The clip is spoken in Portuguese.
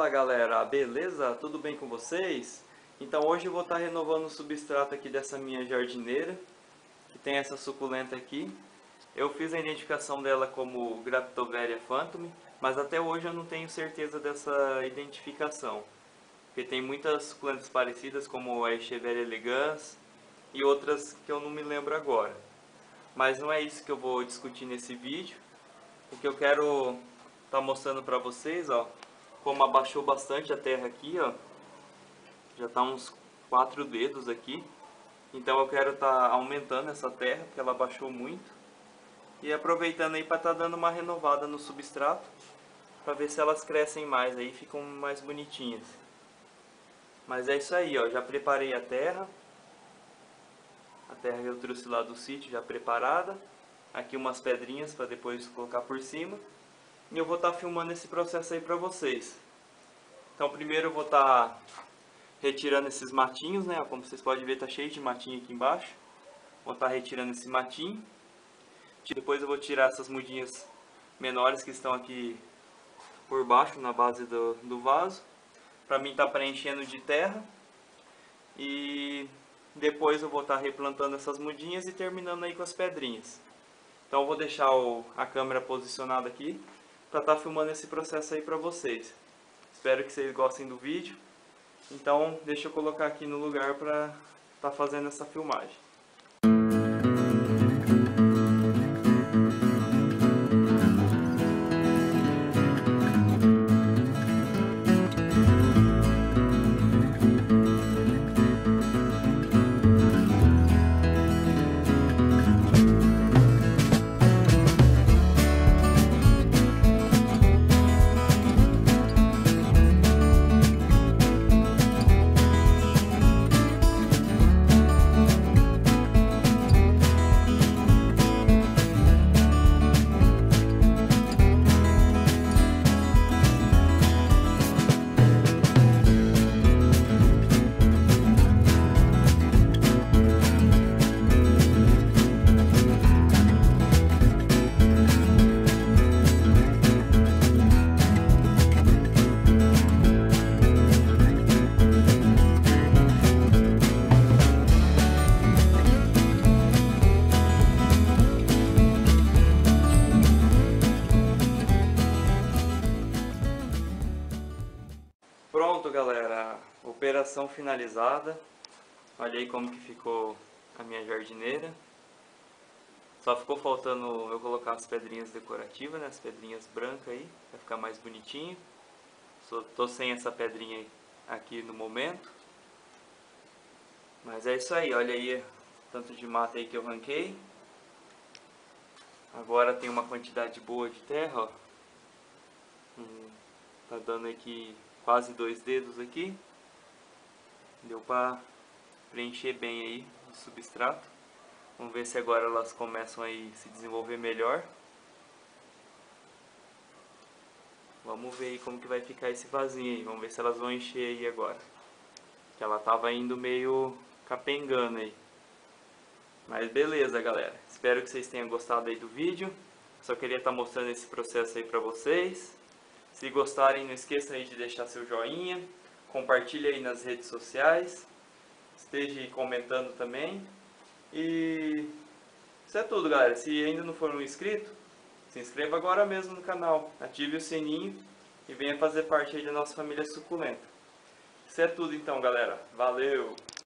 Fala galera, beleza? Tudo bem com vocês? Então hoje eu vou estar renovando o substrato aqui dessa minha jardineira, que tem essa suculenta aqui. Eu fiz a identificação dela como Graptoveria phantom, mas até hoje eu não tenho certeza dessa identificação, porque tem muitas suculentas parecidas como a Echeveria elegans e outras que eu não me lembro agora. Mas não é isso que eu vou discutir nesse vídeo. O que eu quero estar mostrando para vocês, ó, como abaixou bastante a terra aqui, ó, já está uns 4 dedos aqui. Então eu quero estar aumentando essa terra, porque ela abaixou muito. E aproveitando aí para estar dando uma renovada no substrato, para ver se elas crescem mais aí, ficam mais bonitinhas. Mas é isso aí, ó, já preparei a terra. A terra eu trouxe lá do sítio já preparada. Aqui umas pedrinhas para depois colocar por cima. E eu vou estar filmando esse processo aí para vocês. Então primeiro eu vou estar retirando esses matinhos, né? Como vocês podem ver, tá cheio de matinho aqui embaixo. Vou estar retirando esse matinho. Depois eu vou tirar essas mudinhas menores que estão aqui por baixo, na base do vaso. Para mim estar preenchendo de terra. E depois eu vou estar replantando essas mudinhas e terminando aí com as pedrinhas. Então eu vou deixar a câmera posicionada aqui para estar filmando esse processo aí para vocês. Espero que vocês gostem do vídeo. Então deixa eu colocar aqui no lugar para estar fazendo essa filmagem. Pronto galera, operação finalizada. Olha aí como que ficou a minha jardineira. Só ficou faltando eu colocar as pedrinhas decorativas, né? As pedrinhas brancas aí, vai ficar mais bonitinho. Tô sem essa pedrinha aqui no momento. Mas é isso aí, olha aí tanto de mata aí que eu arranquei. Agora tem uma quantidade boa de terra, ó. Tá dando aqui quase 2 dedos aqui. Deu para preencher bem aí o substrato. Vamos ver se agora elas começam aí a se desenvolver melhor. Vamos ver aí como que vai ficar esse vasinho aí. Vamos ver se elas vão encher aí agora. Que ela tava indo meio capengando aí. Mas beleza galera. Espero que vocês tenham gostado aí do vídeo. Só queria estar mostrando esse processo aí para vocês. Se gostarem, não esqueçam aí de deixar seu joinha. Compartilhe aí nas redes sociais. Esteja aí comentando também. E isso é tudo galera. Se ainda não for um inscrito, se inscreva agora mesmo no canal. Ative o sininho e venha fazer parte aí da nossa família suculenta. Isso é tudo então galera. Valeu!